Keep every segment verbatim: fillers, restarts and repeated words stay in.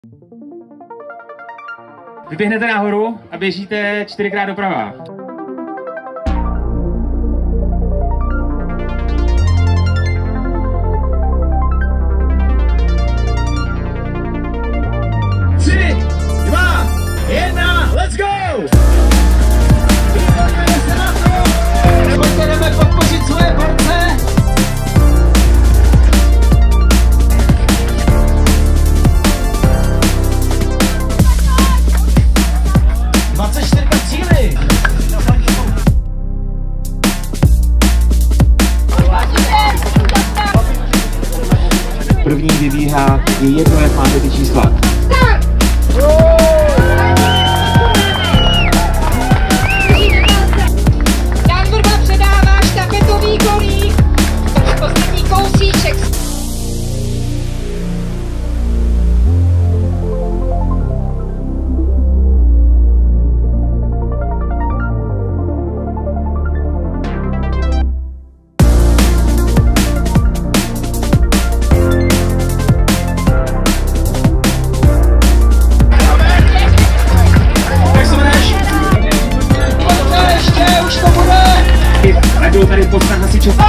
Vyběhnete nahoru a běžíte čtyřikrát doprava. Tři, dva, jedna, let's go! Výborně se na to! Nebojte, jdeme podpořit svoje borce! dvacet čtyři cíly! První vybíhá, je jedno, jak máte ty čísla. Předává štafetový kolík, poslední kousíček. A jdou tady posta Hasičovo.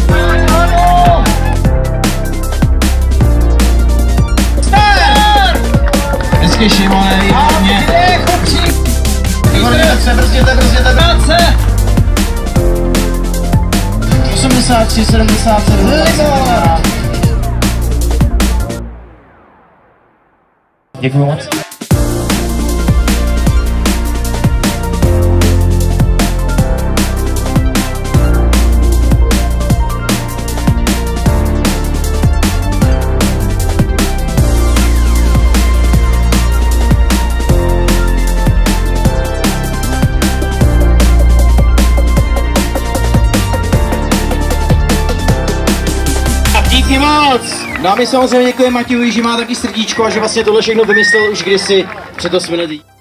Hezky, Šimone, výborně. Výborně, tak se brzděte, brzděte, práce. osmdesát tři, sedmdesát sedm. Děkuju moc. Díky moc! No a my samozřejmě děkujeme Matějovi, že má taky srdíčko a že vlastně tohle všechno vymyslel už kdysi před osmi lety.